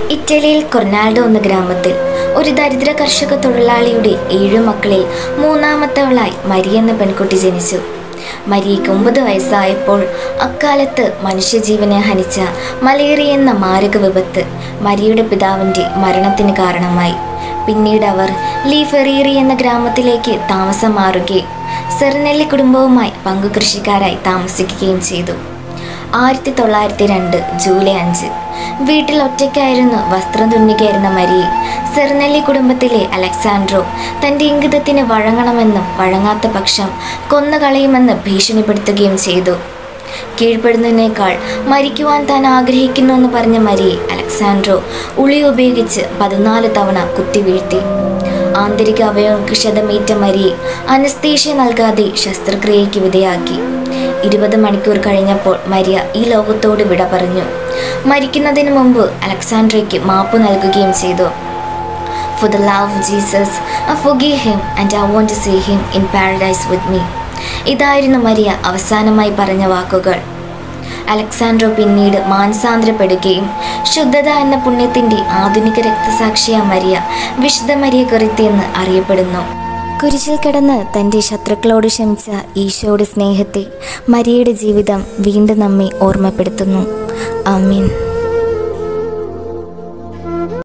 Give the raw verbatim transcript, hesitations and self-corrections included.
ഇറ്റലിയിൽ കൊർണാൽഡോ എന്ന ഗ്രാമത്തിൽ ഒരു ദരിദ്ര കർഷക തൊഴിലാളിയുടെ ഏഴു മക്കളിൽ മൂന്നാമത്തവളായി മരിയ എന്ന പെൺകുട്ടി ജനിച്ചു. മരിയയ്ക്ക് ഒമ്പത് വയസ്സായപ്പോൾ അക്കാലത്ത് മനുഷ്യജീവനെ ഹനിച്ച മലേറിയ എന്ന മാരക വിപത്ത് മരിയയുടെ പിതാവിൻ്റെ മരണത്തിന് കാരണമായി. പിന്നീട് അവർ ലീ ഫെറീറി എന്ന ഗ്രാമത്തിലേക്ക് താമസം മാറുകയും സെർനെല്ലി കുടുംബവുമായി പങ്കുകൃഷിക്കാരായി താമസിക്കുകയും ചെയ്തു. ആയിരത്തി തൊള്ളായിരത്തി രണ്ട് ജൂലൈ അഞ്ച് വീട്ടിൽ ഒറ്റയ്ക്കായിരുന്നു വസ്ത്രം തുന്നുകയായിരുന്ന മരിയെ സെർനെല്ലി കുടുംബത്തിലെ അലക്സാൻഡ്രോ തൻ്റെ ഇംഗിതത്തിന് വഴങ്ങണമെന്നും വഴങ്ങാത്ത പക്ഷം കൊന്നുകളയുമെന്ന് ഭീഷണിപ്പെടുത്തുകയും ചെയ്തു. കീഴ്പ്പെടുന്നതിനേക്കാൾ മരിക്കുവാൻ താൻ ആഗ്രഹിക്കുന്നുവെന്ന് പറഞ്ഞ മരിയെ അലക്സാൻഡ്രോ ഉളി ഉപയോഗിച്ച് പതിനാല് തവണ കുത്തിവീഴ്ത്തി. ആന്തരിക അവയവങ്ങൾക്ക് ക്ഷതമേറ്റ മരിയെ അനസ്തേഷ്യ നൽകാതെ ശസ്ത്രക്രിയയ്ക്ക് വിധേയാക്കി. ഇരുപത് മണിക്കൂർ കഴിഞ്ഞപ്പോൾ മരിയ ഈ ലോകത്തോട് വിട പറഞ്ഞു. മരിക്കുന്നതിന് മുമ്പ് അലക്സാൻഡ്രയ്ക്ക് മാപ്പ് നൽകുകയും ചെയ്തു. For the love of Jesus, I forgive him and I want to see him in paradise with me. ഇതായിരുന്നു മരിയ അവസാനമായി പറഞ്ഞ വാക്കുകൾ. അലക്സാൻഡ്രോ പിന്നീട് മാനസാന്തരപ്പെടുകയും ശുദ്ധത എന്ന പുണ്യത്തിൻ്റെ ആധുനിക രക്തസാക്ഷിയായ മരിയ വിശുദ്ധ മരിയ കൊറിത്തി എന്ന് അറിയപ്പെടുന്നു. കുരിശിൽ കിടന്ന് തൻ്റെ ശത്രുക്കളോട് ക്ഷമിച്ച ഈശോയുടെ സ്നേഹത്തെ മരിയയുടെ ജീവിതം വീണ്ടും നമ്മെ ഓർമ്മപ്പെടുത്തുന്നു. ആമീൻ.